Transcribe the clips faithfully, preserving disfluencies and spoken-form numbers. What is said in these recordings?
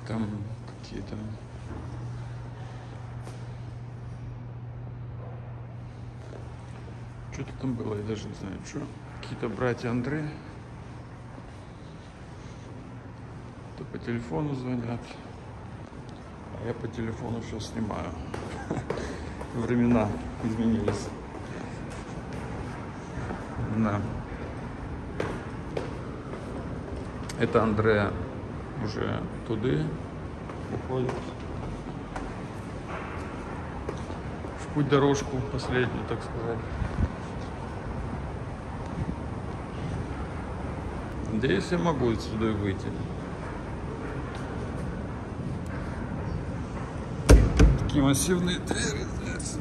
Там какие-то что-то там было, я даже не знаю, что. Какие-то братья Андре. То по телефону звонят, а я по телефону сейчас снимаю. Времена изменились. Да. Это Андре уже туды уходит. В путь дорожку последнюю, так сказать. Надеюсь, я могу отсюда выйти. Такие массивные двери здесь.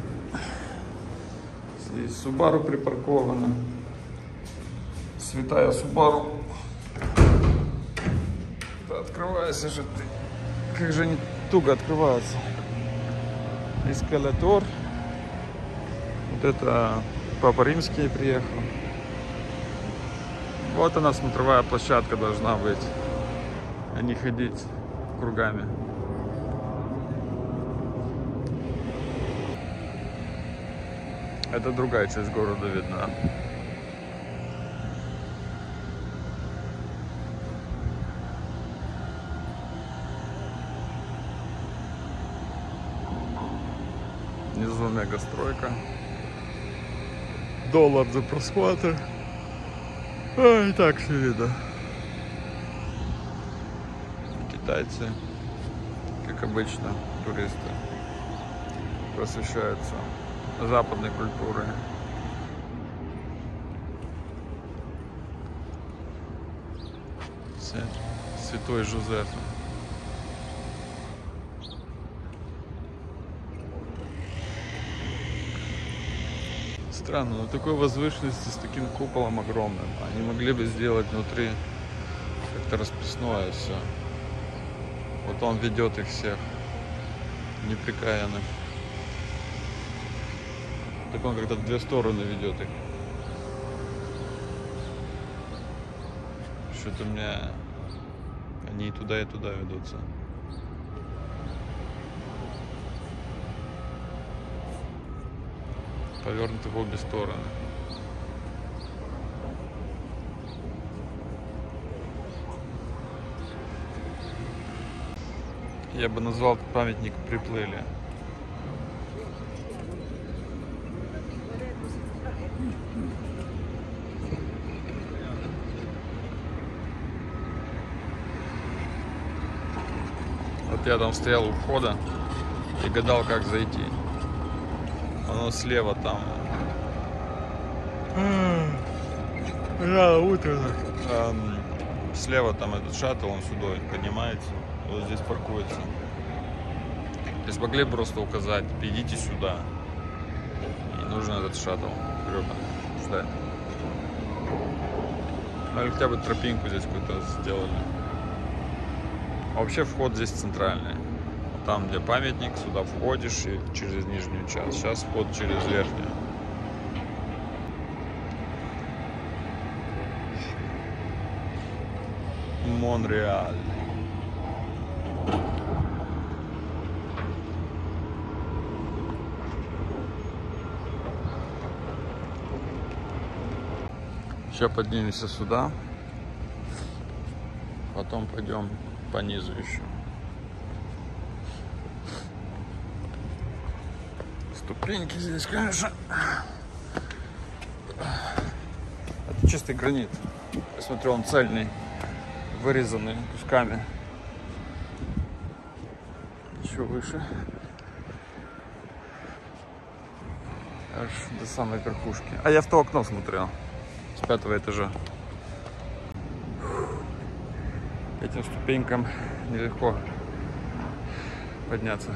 Здесь Subaru припаркована. Святая Subaru. Да открывайся же ты. Как же они туго открываются. Эскалатор. Вот это Папа Римский приехал. Вот она, смотровая площадка должна быть, а не ходить кругами. Это другая часть города видна. Внизу мегастройка. Доллар за просмотр. А, и так все видно. Китайцы, как обычно, туристы, просвещаются западной культурой. Святой Жозеф. Странно, но такой возвышенности с таким куполом огромным. Они могли бы сделать внутри как-то расписное все. Вот он ведет их всех неприкаянных. Так он когда в две стороны ведет их. Что-то у меня они и туда, и туда ведутся. Повернуты в обе стороны. Я бы назвал этот памятник «Приплыли». Вот я там стоял у входа и гадал, как зайти. Оно слева там. Да, утро. Эм, слева там этот шаттл, он сюда поднимается. Вот здесь паркуется. То есть могли просто указать, идите сюда. И нужен этот шаттл. Гребаный. Ждать. Ну или хотя бы тропинку здесь какую-то сделали. А вообще вход здесь центральный. Там, где памятник, сюда входишь и через нижнюю часть. Сейчас вход через верхнюю. Монреаль. Сейчас поднимемся сюда. Потом пойдем по низу еще. Ступеньки здесь, конечно. Это чистый гранит. Я смотрю, он цельный, вырезанный кусками. Еще выше. Аж до самой верхушки. А я в то окно смотрел. С пятого этажа. Этим ступенькам нелегко подняться.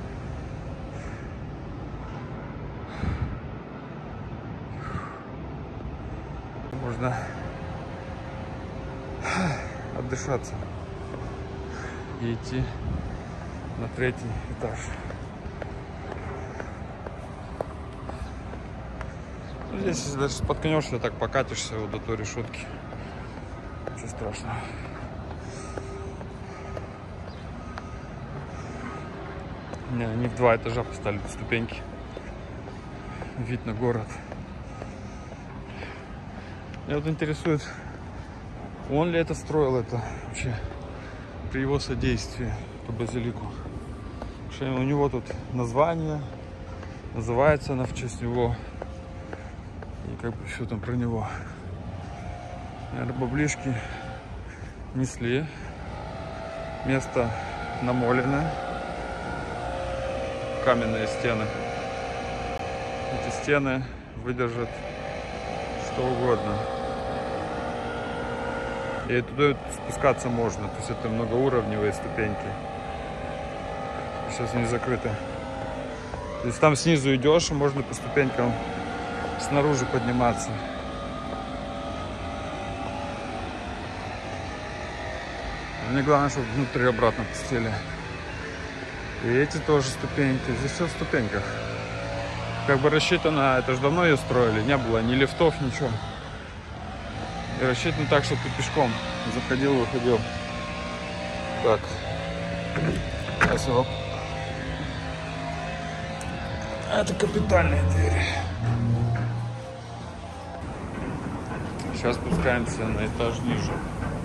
Можно отдышаться и идти на третий этаж. Здесь, если даже споткнешься, так покатишься вот до той решетки. Ничего страшного. Не, они в два этажа поставили ступеньки. Вид на город. Меня вот интересует, он ли это строил, это вообще при его содействии по базилику. Что у него тут название, называется она в честь него. И как бы все там про него. Наверное, баблишки несли. Место намоленное. Каменные стены. Эти стены выдержат что угодно. И туда спускаться можно. То есть это многоуровневые ступеньки. Сейчас они закрыты. То есть там снизу идешь, и можно по ступенькам снаружи подниматься. Мне главное, чтобы внутри обратно пустили. И эти тоже ступеньки. Здесь все в ступеньках. Как бы рассчитано, это же давно ее строили. Не было ни лифтов, ничего. И рассчитано так, чтобы ты пешком заходил, выходил. Так. Спасибо. Это капитальные двери. Сейчас спускаемся на этаж ниже.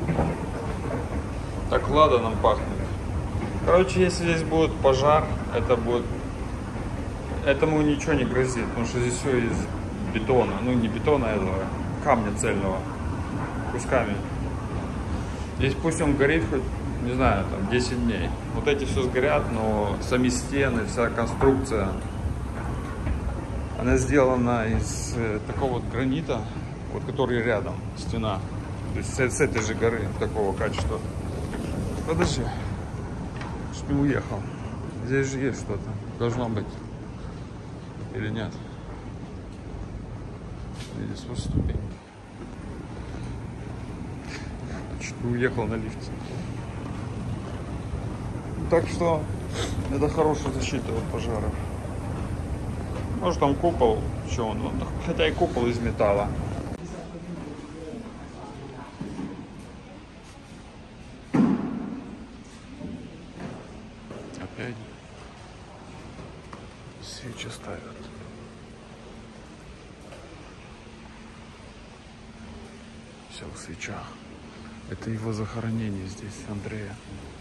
Так ладаном пахнет. Короче, если здесь будет пожар, это будет... Этому ничего не грозит, потому что здесь все из бетона. Ну, не бетона, а этого камня цельного. Кусками. Здесь пусть он горит хоть, не знаю, там десять дней. Вот эти все сгорят, но сами стены, вся конструкция, она сделана из э, такого вот гранита, вот который рядом, стена. То есть с, с этой же горы, такого качества. Подожди, чтоб не уехал. Здесь же есть что-то. Должно быть. Или нет? Здесь вот ступеньки. Чуть не уехал на лифте. Так что это хорошая защита от пожаров. Может там купол, что он, хотя и купол из металла. Опять свечи ставят. Все в свечах. Это его захоронение здесь, Андрея.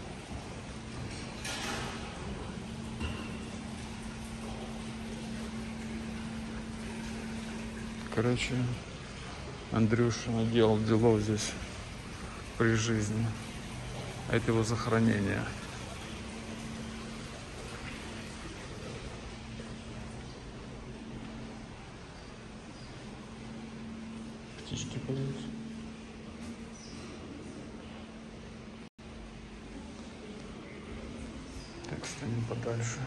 Короче, Андрюша наделал делов здесь при жизни. А это его захоронение. Птички поют. Так, станем подальше.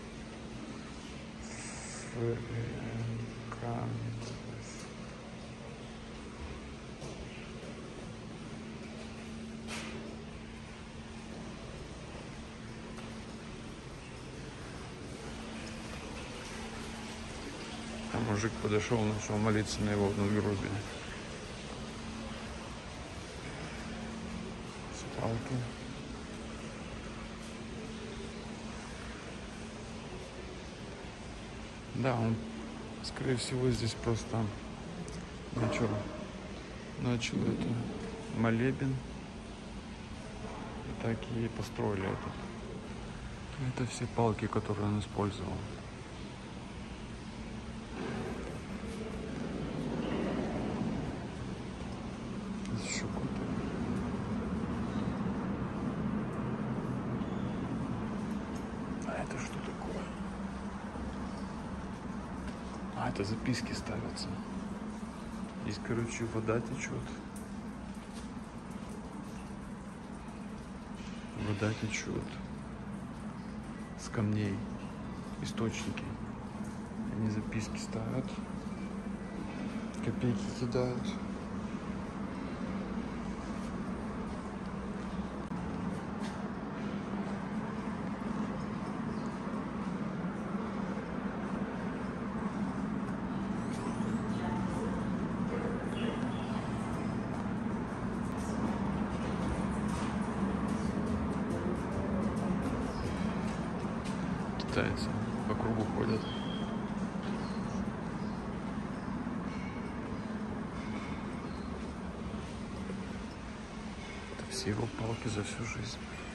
Там мужик подошел, начал молиться на его надгробие. С палки. Да, он, скорее всего, здесь просто начал, начал это молебен. И так и построили это. Это все палки, которые он использовал. Здесь еще какой-то. А это что такое? А, это записки ставятся. Здесь, короче, вода течет. Вода течет с камней, источники. Они записки ставят, копейки кидают. китайцы по кругу ходят. Это все его палки за всю жизнь.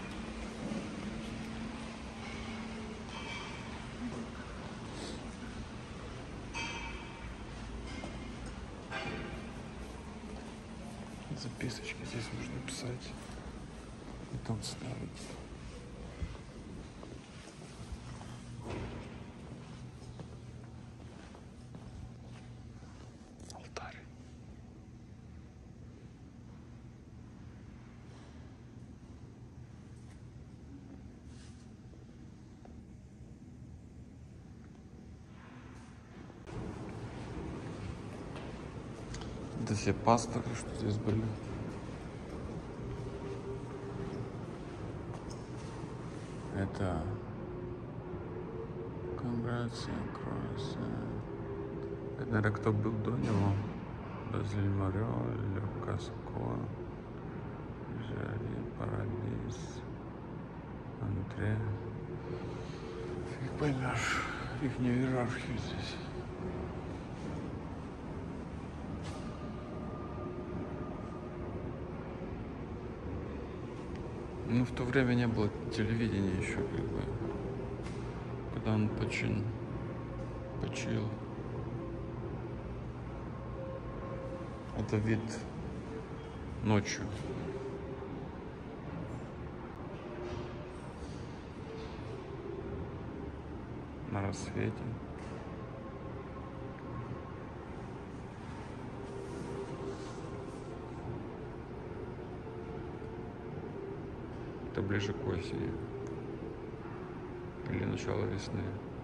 Записочки здесь нужно писать и там ставить. Алтарь. Это все пасторы, что здесь были. Это Конграция, Кросс. Это, наверное, кто был до него. Базиль Морио, Каско, Жари, Парадис, Андре. Фиг поймешь их иерархию здесь. Ну, в то время не было телевидения еще, как бы, когда он почин, почил. Это вид ночью. На рассвете. Это ближе к осени или начало весны.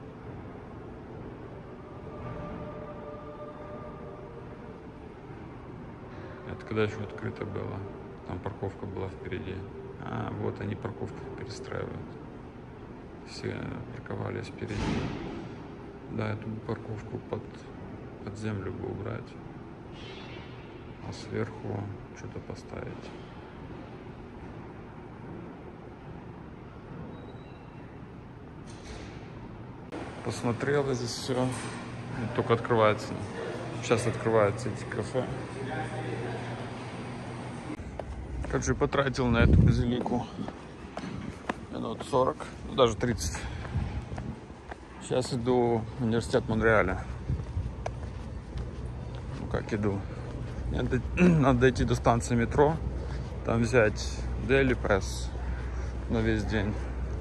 Это когда еще открыто было. Там парковка была впереди. А, вот они парковку перестраивают. Все парковались впереди. Да, эту парковку под, под землю бы убрать. А сверху что-то поставить. Посмотрел здесь все. Только открывается. Сейчас открываются эти кафе. Короче, потратил на эту базилику минут сорок, ну, даже тридцать. Сейчас иду в университет Монреаля. Ну как иду? Надо, надо дойти до станции метро, там взять Daily Pass на весь день.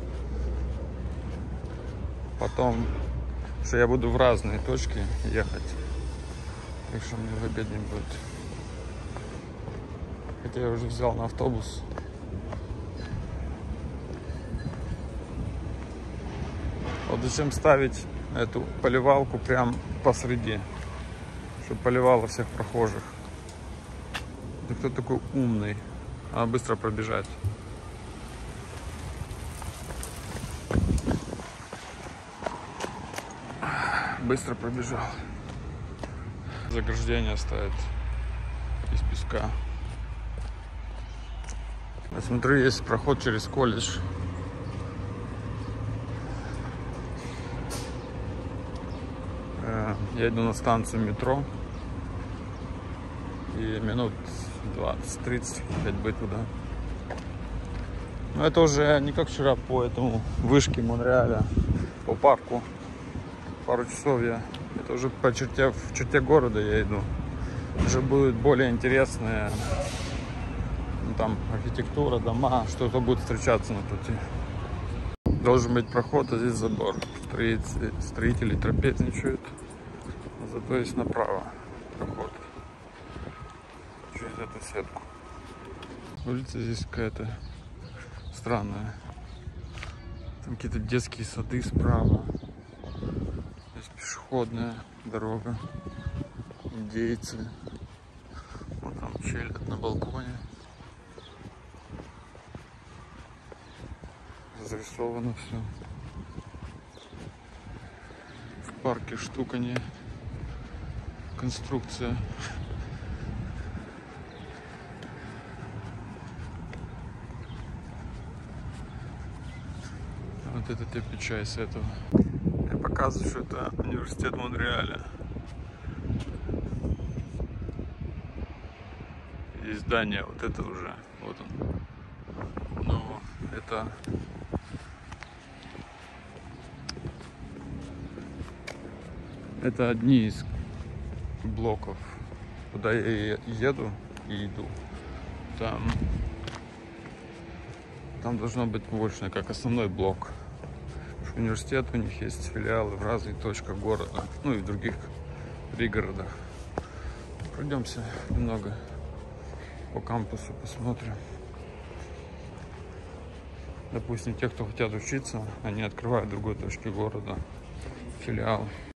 Потом, что я буду в разные точки ехать, так что мне в обед не будет. Хотя я уже взял на автобус. Вот зачем ставить эту поливалку прям посреди, чтобы поливало всех прохожих. Да кто такой умный? Надо быстро пробежать. Быстро пробежал. Заграждение ставит из песка. Я смотрю, есть проход через колледж. Я иду на станцию метро. И минут двадцать-тридцать опять быть туда. Но это уже не как вчера по этому вышке Монреаля, по парку. Пару часов я. Это уже по черте, в черте города я иду. Уже будет более интересное. Ну, там архитектура, дома, что-то будет встречаться на пути. Должен быть проход, а здесь забор. Строители, строители трапезничают. Зато есть направо проход через эту сетку. Улица здесь какая-то странная. Там какие-то детские сады справа. Здесь пешеходная дорога. Индейцы. Вот там челят на балконе. Зарисовано все. В парке штуканье. Конструкция. Вот это тебе чай с этого. Я показываю, что это университет Монреаля. Здесь здание, вот это уже, вот он. Но это... Это одни из блоков, куда я еду и иду. Там, там должно быть больше, как основной блок. Университет, у них есть филиалы в разных точках города, ну и в других пригородах. Пройдемся немного по кампусу, посмотрим. Допустим, те, кто хотят учиться, они открывают в другой точке города филиал.